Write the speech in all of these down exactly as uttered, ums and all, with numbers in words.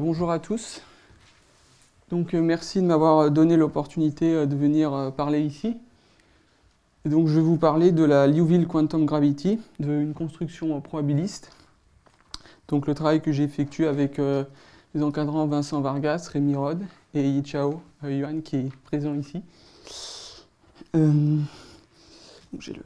bonjour à tous. Donc, euh, merci de m'avoir donné l'opportunité euh, de venir euh, parler ici. Et donc, je vais vous parler de la Liouville Quantum Gravity, d'une construction euh, probabiliste. Donc, le travail que j'ai effectué avec euh, les encadrants Vincent Vargas, Rémi Rode et Yichao euh, Yuan, qui est présent ici. Euh, donc, j'ai le...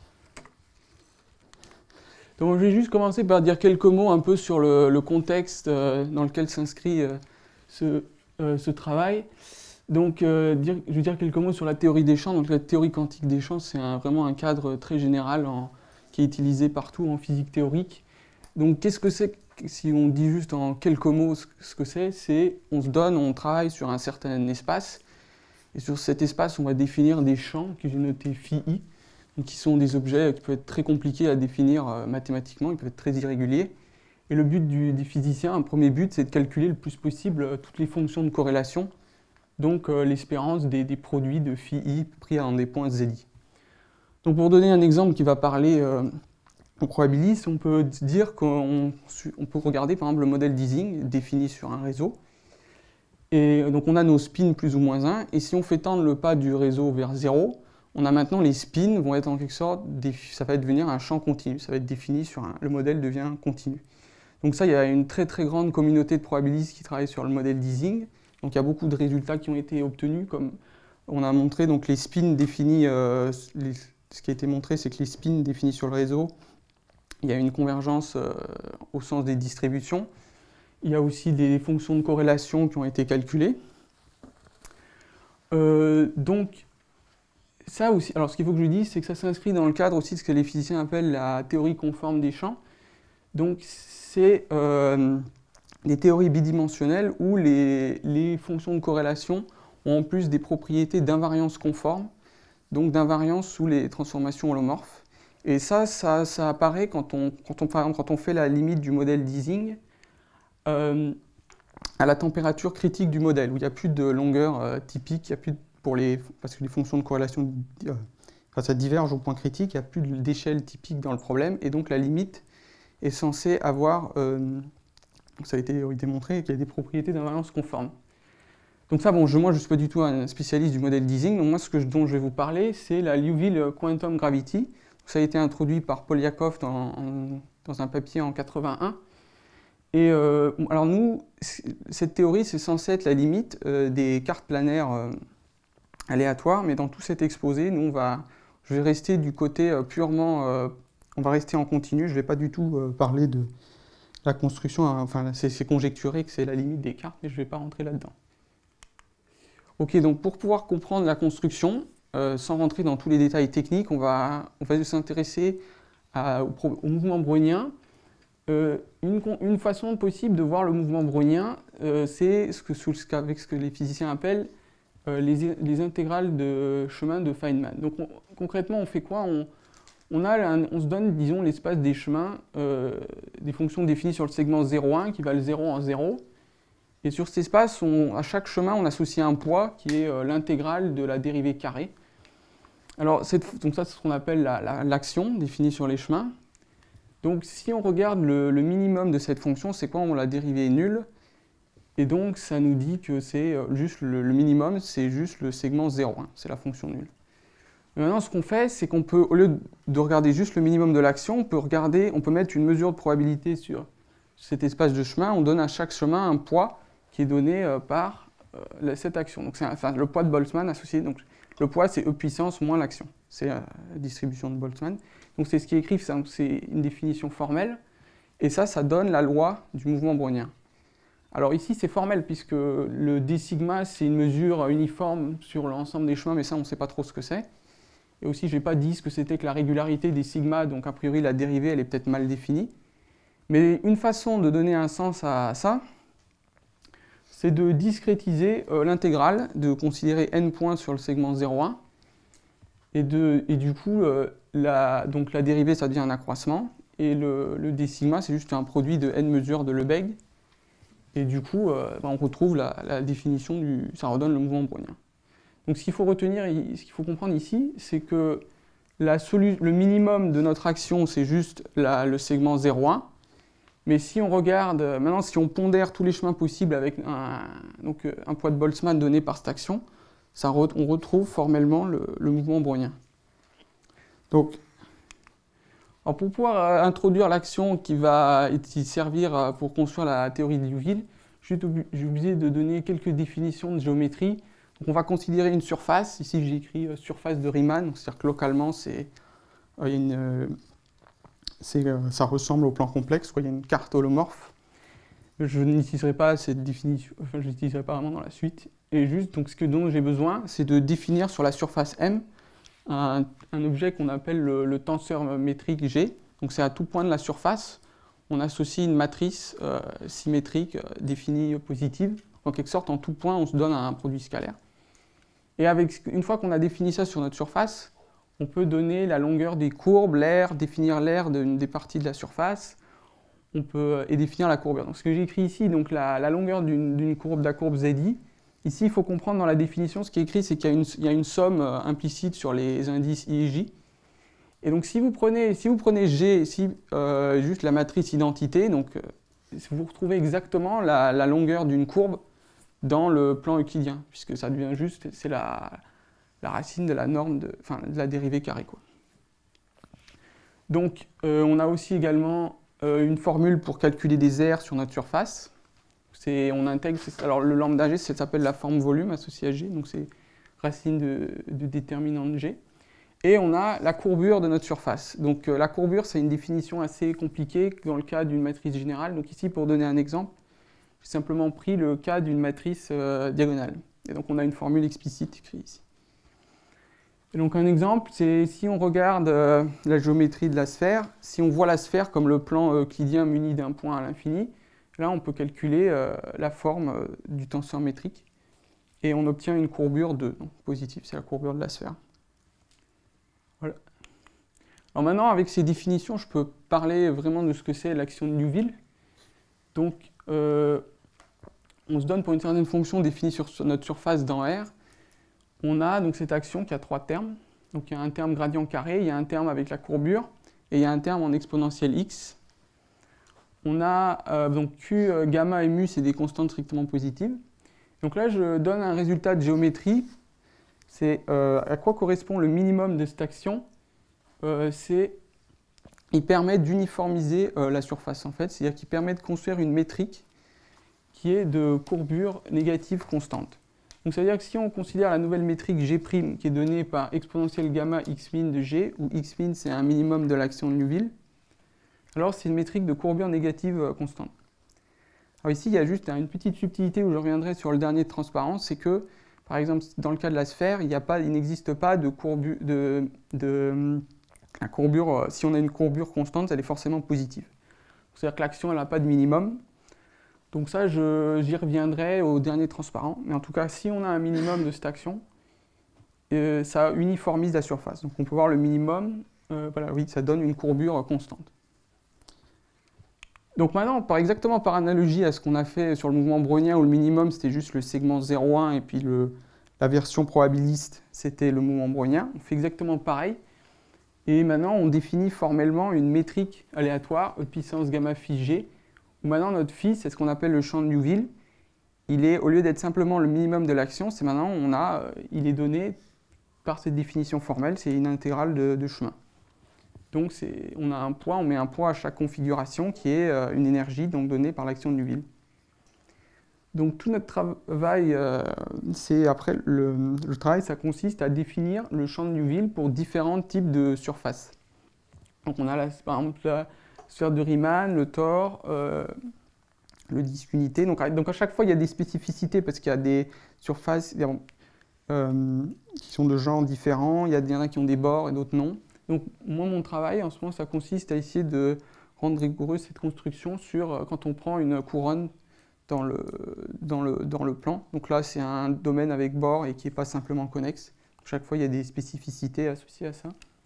Donc, je vais juste commencer par dire quelques mots un peu sur le, le contexte euh, dans lequel s'inscrit euh, ce, euh, ce travail. Donc, euh, dire, je vais dire quelques mots sur la théorie des champs. Donc, la théorie quantique des champs, c'est un, vraiment un cadre très général en, qui est utilisé partout en physique théorique. Donc, qu'est-ce que c'est, si on dit juste en quelques mots ce, ce que c'est, c'est on se donne, on travaille sur un certain espace, et sur cet espace, on va définir des champs que j'ai notés phi i. Donc, qui sont des objets qui peuvent être très compliqués à définir euh, mathématiquement, ils peuvent être très irréguliers. Et le but du, des physiciens, un premier but, c'est de calculer le plus possible euh, toutes les fonctions de corrélation, donc euh, l'espérance des, des produits de phi i pris en des points zi. Donc pour donner un exemple qui va parler euh, au probabiliste, on peut dire qu'on on peut regarder par exemple le modèle d'Ising défini sur un réseau. Et donc on a nos spins plus ou moins un, et si on fait tendre le pas du réseau vers zéro, on a maintenant les spins vont être en quelque sorte, ça va devenir un champ continu, ça va être défini sur un, le modèle devient continu. Donc ça, il y a une très très grande communauté de probabilistes qui travaillent sur le modèle d'Ising. Donc il y a beaucoup de résultats qui ont été obtenus, comme on a montré donc les spins définis, euh, les, ce qui a été montré, c'est que les spins définis sur le réseau, il y a une convergence euh, au sens des distributions. Il y a aussi des fonctions de corrélation qui ont été calculées. Euh, donc ça aussi, alors ce qu'il faut que je dise, c'est que ça s'inscrit dans le cadre aussi de ce que les physiciens appellent la théorie conforme des champs. Donc c'est euh, des théories bidimensionnelles où les, les fonctions de corrélation ont en plus des propriétés d'invariance conforme, donc d'invariance sous les transformations holomorphes. Et ça, ça, ça apparaît quand on, quand, on, par exemple, quand on fait la limite du modèle d'Ising euh, à la température critique du modèle, où il n'y a plus de longueur euh, typique, il y a plus de Pour les, parce que les fonctions de corrélation, euh, enfin, ça diverge au point critique, il n'y a plus d'échelle typique dans le problème, et donc la limite est censée avoir, euh, ça a été démontré, qu'il y a des propriétés d'invariance conforme. Donc ça, bon, je, moi je ne suis pas du tout un spécialiste du modèle d'Ising, donc moi ce que je, dont je vais vous parler, c'est la Liouville Quantum Gravity. Donc, ça a été introduit par Polyakov dans, en, dans un papier en quatre-vingt-un. Et euh, alors nous, cette théorie, c'est censé être la limite euh, des cartes planaires euh, aléatoire, mais dans tout cet exposé, nous, on va, je vais rester du côté euh, purement, euh, on va rester en continu, je ne vais pas du tout euh, parler de la construction, hein, enfin, c'est conjecturé que c'est la limite des cartes, mais je ne vais pas rentrer là-dedans. Ok, donc pour pouvoir comprendre la construction, euh, sans rentrer dans tous les détails techniques, on va, on va s'intéresser au, au mouvement brownien. Euh, une, une façon possible de voir le mouvement brownien, euh, c'est ce que, avec ce que les physiciens appellent Euh, les, les intégrales de chemin de Feynman. Donc on, concrètement, on fait quoi on, on, a un, on se donne, disons, l'espace des chemins, euh, des fonctions définies sur le segment zéro un qui valent zéro en zéro. Et sur cet espace, on, à chaque chemin, on associe un poids qui est euh, l'intégrale de la dérivée carrée. Alors, cette, donc ça, c'est ce qu'on appelle l'action la, la, définie sur les chemins. Donc si on regarde le, le minimum de cette fonction, c'est quoi? On la dérivée est nulle. Et donc, ça nous dit que c'est juste le, le minimum, c'est juste le segment zéro un, c'est la fonction nulle. Et maintenant, ce qu'on fait, c'est qu'on peut, au lieu de regarder juste le minimum de l'action, on peut regarder, on peut mettre une mesure de probabilité sur cet espace de chemin. On donne à chaque chemin un poids qui est donné euh, par euh, cette action. Donc, c'est enfin, le poids de Boltzmann associé. Donc, le poids, c'est E puissance moins l'action. C'est euh, la distribution de Boltzmann. Donc, c'est ce qui est écrit, c'est une définition formelle. Et ça, ça donne la loi du mouvement brownien. Alors ici, c'est formel, puisque le d sigma, c'est une mesure uniforme sur l'ensemble des chemins, mais ça, on ne sait pas trop ce que c'est. Et aussi, je n'ai pas dit ce que c'était que la régularité des sigma, donc a priori, la dérivée, elle est peut-être mal définie. Mais une façon de donner un sens à ça, c'est de discrétiser euh, l'intégrale, de considérer n points sur le segment zéro un, et, de, et du coup, euh, la, donc la dérivée, ça devient un accroissement, et le, le d sigma, c'est juste un produit de n mesures de Lebesgue. Et du coup, euh, ben on retrouve la, la définition du... ça redonne le mouvement brownien. Donc ce qu'il faut retenir, ce qu'il faut comprendre ici, c'est que la le minimum de notre action, c'est juste la, le segment zéro un. Mais si on regarde, maintenant si on pondère tous les chemins possibles avec un, donc, un poids de Boltzmann donné par cette action, ça re, on retrouve formellement le, le mouvement brownien. Donc, alors pour pouvoir euh, introduire l'action qui va y servir pour construire la théorie de Liouville, j'ai oublié de donner quelques définitions de géométrie. Donc on va considérer une surface. Ici, j'ai écrit euh, surface de Riemann. C'est-à-dire que localement, c'est, euh, y a une, euh, euh, ça ressemble au plan complexe. Quoi. Il y a une carte holomorphe. Je n'utiliserai pas cette définition. Enfin, je l'utiliserai pas vraiment dans la suite. Et juste, donc, ce que, dont j'ai besoin, c'est de définir sur la surface M un, un objet qu'on appelle le, le tenseur métrique G. Donc, c'est à tout point de la surface. On associe une matrice euh, symétrique euh, définie positive. En quelque sorte, en tout point, on se donne un produit scalaire. Et avec, une fois qu'on a défini ça sur notre surface, on peut donner la longueur des courbes, l'aire, définir l'aire de, des parties de la surface, on peut, et définir la courbure. Donc ce que j'ai écrit ici, donc la, la longueur d'une courbe, de la courbe Z I. Ici, il faut comprendre dans la définition, ce qui est écrit, c'est qu'il y, y a une somme euh, implicite sur les indices I et J. Et donc si vous prenez, si vous prenez G, si, euh, juste la matrice identité, donc euh, vous retrouvez exactement la, la longueur d'une courbe dans le plan euclidien, puisque ça devient juste, c'est la, la racine de la norme, de, enfin de la dérivée carrée, quoi. Donc euh, on a aussi également euh, une formule pour calculer des aires sur notre surface. On intègre, alors le lambda G, ça s'appelle la forme volume associée à G, donc c'est racine de, de déterminant de G. Et on a la courbure de notre surface. Donc euh, la courbure, c'est une définition assez compliquée dans le cas d'une matrice générale. Donc ici, pour donner un exemple, j'ai simplement pris le cas d'une matrice euh, diagonale. Et donc on a une formule explicite écrite ici. Et donc un exemple, c'est si on regarde euh, la géométrie de la sphère, si on voit la sphère comme le plan euclidien muni d'un point à l'infini, là on peut calculer euh, la forme euh, du tenseur métrique. Et on obtient une courbure de donc, positive, c'est la courbure de la sphère. Voilà. Alors maintenant, avec ces définitions, je peux parler vraiment de ce que c'est l'action de Liouville. Donc, euh, on se donne pour une certaine fonction définie sur notre surface dans R, on a donc cette action qui a trois termes. Donc il y a un terme gradient carré, il y a un terme avec la courbure, et il y a un terme en exponentielle x. On a euh, donc Q, euh, gamma et mu, c'est des constantes strictement positives. Donc là, je donne un résultat de géométrie. C'est euh, à quoi correspond le minimum de cette action. Euh, c'est, il permet d'uniformiser euh, la surface, en fait. C'est-à-dire qu'il permet de construire une métrique qui est de courbure négative constante. Donc ça veut dire que si on considère la nouvelle métrique G' qui est donnée par exponentielle gamma x min de G, où x min c'est un minimum de l'action de Liouville, alors c'est une métrique de courbure négative euh, constante. Alors ici, il y a juste une petite subtilité où je reviendrai sur le dernier de transparence, c'est que, par exemple, dans le cas de la sphère, il n'y a pas, il n'existe pas de courbure, de, de, la courbure, si on a une courbure constante, elle est forcément positive. C'est-à-dire que l'action, elle n'a pas de minimum. Donc ça, j'y reviendrai au dernier transparent. Mais en tout cas, si on a un minimum de cette action, euh, ça uniformise la surface. Donc on peut voir le minimum, euh, voilà, oui, ça donne une courbure constante. Donc maintenant, par exactement par analogie à ce qu'on a fait sur le mouvement brownien, où le minimum c'était juste le segment zéro un et puis le, la version probabiliste c'était le mouvement brownien, on fait exactement pareil. Et maintenant, on définit formellement une métrique aléatoire, E de puissance gamma phi g, où maintenant notre phi, c'est ce qu'on appelle le champ de Liouville. Il est, au lieu d'être simplement le minimum de l'action, c'est maintenant, on a, il est donné par cette définition formelle, c'est une intégrale de, de chemin. Donc on a un poids, on met un poids à chaque configuration qui est euh, une énergie donc donnée par l'action de Liouville. Donc tout notre travail, euh, c'est après le, le travail, ça consiste à définir le champ de Liouville pour différents types de surfaces. Donc on a la, par exemple la sphère de Riemann, le tor, euh, le disque unité. Donc, donc à chaque fois il y a des spécificités parce qu'il y a des surfaces euh, qui sont de genres différents, il y, a, il y en a qui ont des bords et d'autres non. Donc moi, mon travail, en ce moment, ça consiste à essayer de rendre rigoureuse cette construction sur euh, quand on prend une couronne dans le, dans le, dans le plan. Donc là, c'est un domaine avec bord et qui n'est pas simplement connexe. Donc, chaque fois, il y a des spécificités associées à ça.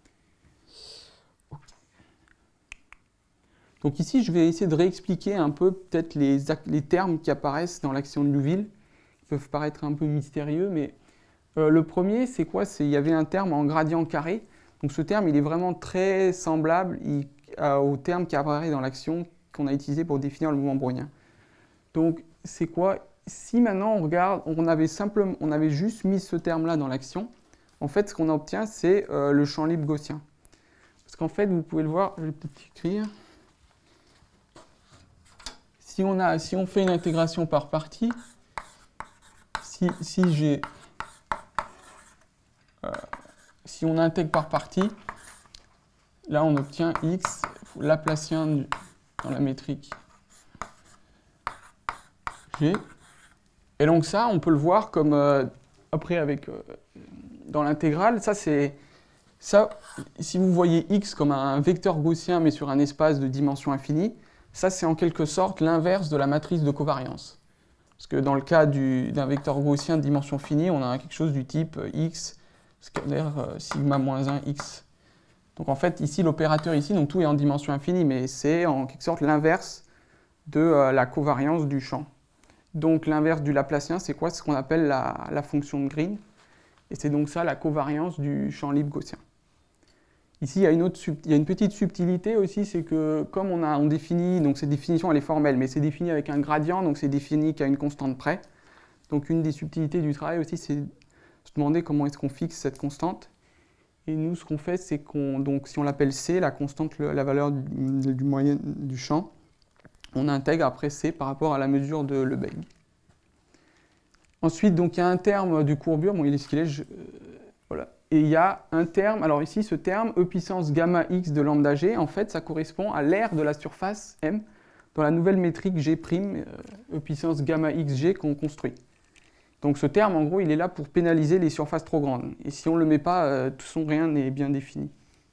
Donc ici, je vais essayer de réexpliquer un peu peut-être les, les termes qui apparaissent dans l'action de Liouville. Ils peuvent paraître un peu mystérieux, mais euh, le premier, c'est quoi? Il y avait un terme en gradient carré. Donc ce terme, il est vraiment très semblable il, euh, au terme qui apparaît dans l'action qu'on a utilisé pour définir le mouvement brownien. Donc, c'est quoi? Si maintenant on regarde, on avait, simplement, on avait juste mis ce terme-là dans l'action, en fait, ce qu'on obtient, c'est euh, le champ libre gaussien. Parce qu'en fait, vous pouvez le voir, je vais peut-être écrire. Si on, a, si on fait une intégration par partie, si, si j'ai... Euh, si on intègre par partie, là, on obtient x laplacien du, dans la métrique G. Et donc ça, on peut le voir comme, euh, après, avec, euh, dans l'intégrale, ça c'est... Ça, si vous voyez x comme un vecteur gaussien, mais sur un espace de dimension infinie, ça c'est en quelque sorte l'inverse de la matrice de covariance. Parce que dans le cas d'un vecteur gaussien de dimension finie, on a quelque chose du type x scalaire euh, sigma moins un x. Donc en fait, ici, l'opérateur ici, donc tout est en dimension infinie, mais c'est en quelque sorte l'inverse de euh, la covariance du champ. Donc l'inverse du Laplacien, c'est quoi? C'est ce qu'on appelle la, la fonction de Green. Et c'est donc ça la covariance du champ libre gaussien. Ici, il y a une, autre, il y a une petite subtilité aussi, c'est que comme on, a, on définit, donc cette définition elle est formelle, mais c'est défini avec un gradient, donc c'est défini qu'à une constante près. Donc une des subtilités du travail aussi, c'est se demander comment est-ce qu'on fixe cette constante. Et nous, ce qu'on fait, c'est qu'on, donc si on l'appelle C, la constante, la valeur du, du moyen du champ, on intègre après C par rapport à la mesure de Lebesgue. Ensuite, donc il y a un terme du courbure, bon, il est ce qu'il est, je, euh, voilà. Et il y a un terme, alors ici, ce terme, E puissance gamma x de lambda g, en fait, ça correspond à l'aire de la surface M dans la nouvelle métrique G', euh, E puissance gamma xg qu'on construit. Donc ce terme, en gros, il est là pour pénaliser les surfaces trop grandes. Et si on ne le met pas, euh, tout son rien n'est bien défini.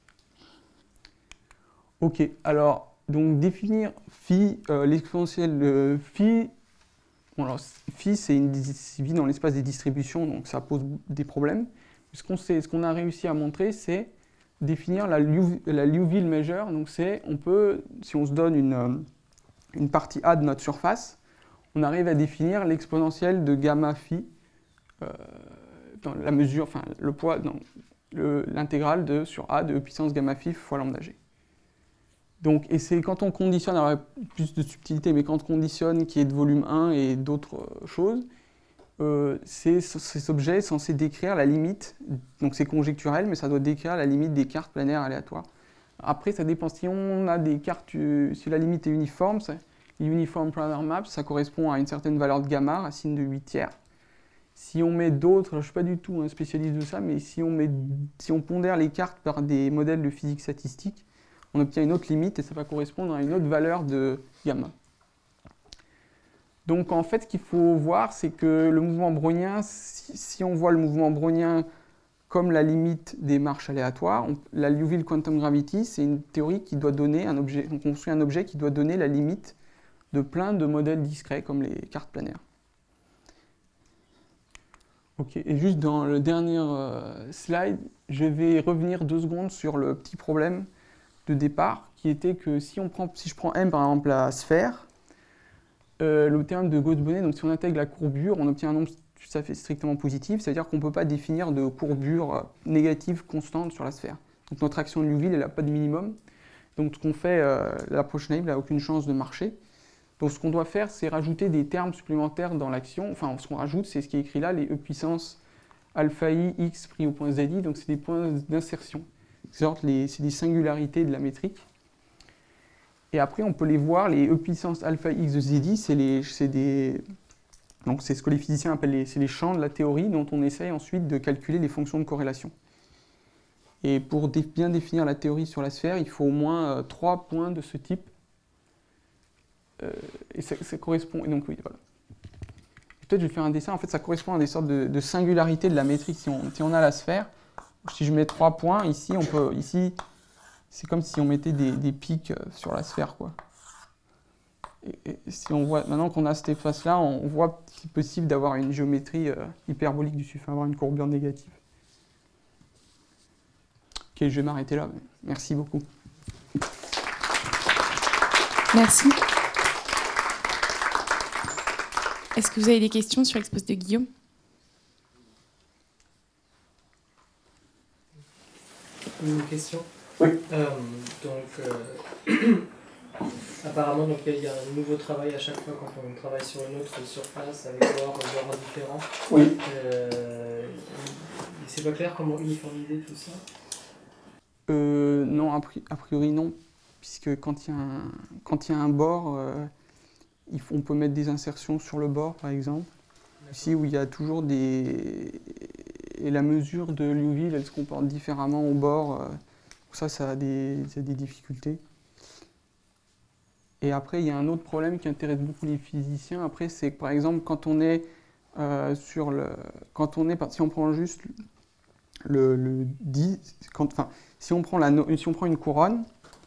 Ok, alors, donc définir phi, euh, l'exponentielle de phi, bon, alors, phi, c'est une vit dans l'espace des distributions, donc ça pose des problèmes. Ce qu'on ce qu'on a réussi à montrer, c'est définir la, la Liouville measure. Donc c'est, on peut, si on se donne une, une partie A de notre surface, on arrive à définir l'exponentielle de gamma phi, euh, dans la mesure, enfin le poids, l'intégrale de sur A de E puissance gamma phi fois lambda g. Donc, et c'est quand on conditionne, alors il y a plus de subtilité, mais quand on conditionne qui est de volume un et d'autres choses, euh, ces objets sont censés décrire la limite, donc c'est conjecturel, mais ça doit décrire la limite des cartes planaires aléatoires. Après, ça dépend si on a des cartes, si la limite est uniforme, uniform planar map, ça correspond à une certaine valeur de gamma, racine de huit tiers. Si on met d'autres, je ne suis pas du tout un spécialiste de ça, mais si on, met, si on pondère les cartes par des modèles de physique statistique, on obtient une autre limite et ça va correspondre à une autre valeur de gamma. Donc en fait, ce qu'il faut voir, c'est que le mouvement brownien, si, si on voit le mouvement brownien comme la limite des marches aléatoires, on, la Liouville Quantum Gravity, c'est une théorie qui doit donner un objet, on construit un objet qui doit donner la limite de plein de modèles discrets comme les cartes planaires. Ok, et juste dans le dernier euh, slide, je vais revenir deux secondes sur le petit problème de départ, qui était que si, on prend, si je prends M par exemple la sphère, euh, le terme de Gauss-Bonnet, donc si on intègre la courbure, on obtient un nombre tout à fait strictement positif, c'est-à-dire qu'on ne peut pas définir de courbure négative constante sur la sphère. Donc notre action de Liouville, elle n'a pas de minimum. Donc ce qu'on fait, euh, l'approche naïve n'a aucune chance de marcher. Donc ce qu'on doit faire, c'est rajouter des termes supplémentaires dans l'action. Enfin, ce qu'on rajoute, c'est ce qui est écrit là, les E puissance alpha i x pris au point zi, donc c'est des points d'insertion. C'est des singularités de la métrique. Et après, on peut les voir, les E puissance alpha x de zi, c'est des... Donc c'est ce que les physiciens appellent les, les champs de la théorie dont on essaye ensuite de calculer les fonctions de corrélation. Et pour dé bien définir la théorie sur la sphère, il faut au moins euh, trois points de ce type. Euh, et ça, ça correspond... Et donc oui, voilà. Peut-être je vais faire un dessin. En fait, ça correspond à des sortes de, de singularités de la métrique. Si on, si on a la sphère, si je mets trois points, ici, on peut... Ici, c'est comme si on mettait des, des pics sur la sphère, quoi. Et si on voit, maintenant qu'on a cet espace-là, on voit qu'il est possible d'avoir une géométrie euh, hyperbolique du suffix, avoir une courbure négative. Ok, je vais m'arrêter là. Merci beaucoup. Merci. Est-ce que vous avez des questions sur l'exposé de Guillaume? Une question. Oui. Euh, donc, euh, Apparemment, donc, il y a un nouveau travail à chaque fois quand on travaille sur une autre surface avec bords, bords différents. Oui. Euh, c'est pas clair comment uniformiser tout ça? euh, Non, a priori non, puisque quand il y a un, quand il y a un bord, euh, il faut, on peut mettre des insertions sur le bord, par exemple. Ici, où il y a toujours des... Et la mesure de Liouville, elle se comporte différemment au bord. Euh, ça, ça a des, ça a des difficultés. Et après, il y a un autre problème qui intéresse beaucoup les physiciens. Après, c'est que par exemple, quand on est euh, sur le, quand on est, si on prend juste le, le dix, quand, enfin, si on prend la, si on prend une couronne,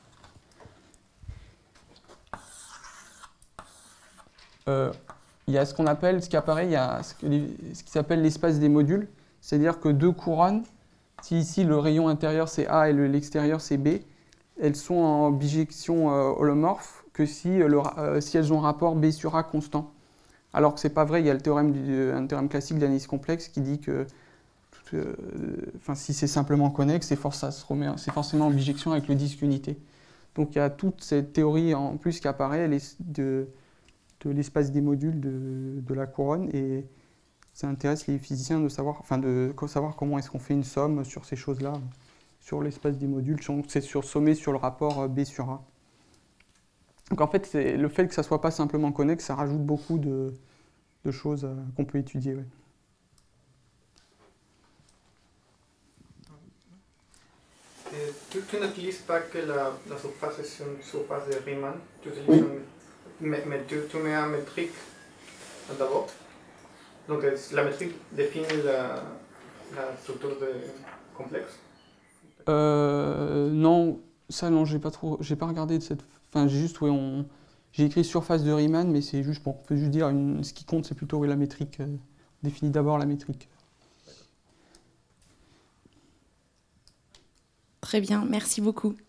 euh, il y a ce qu'on appelle, ce qui apparaît, il y a ce, que les, ce qui s'appelle l'espace des modules, c'est-à-dire que deux couronnes, si ici le rayon intérieur c'est A et l'extérieur c'est B, elles sont en bijection euh, holomorphe que si, le, euh, si elles ont un rapport B sur A constant. Alors que c'est pas vrai, il y a le théorème du, un théorème classique de l'analyse complexe qui dit que euh, enfin, si c'est simplement connexe, c'est forcément en bijection avec le disque unité. Donc il y a toute cette théorie en plus qui apparaît de, de l'espace des modules de, de la couronne, et ça intéresse les physiciens de savoir, enfin de savoir comment est-ce qu'on fait une somme sur ces choses-là, sur l'espace des modules. C'est sur, sommé sur le rapport B sur A. Donc en fait, le fait que ça ne soit pas simplement connexe, ça rajoute beaucoup de, de choses euh, qu'on peut étudier. Ouais. Et tu, tu n'utilises pas que la, la surface est une surface de Riemann, tu utilises oui. un, mais, mais tu, tu mets un métrique d'abord. Donc la métrique définit la, la structure de complexe. Euh, non, ça non, j'ai pas trop, j'ai pas regardé de cette. Enfin, j'ai juste, oui, on, j'ai écrit surface de Riemann, mais c'est juste, bon, on peut juste dire, une, ce qui compte, c'est plutôt oui, la métrique. Euh, on définit d'abord la métrique. Très bien, merci beaucoup.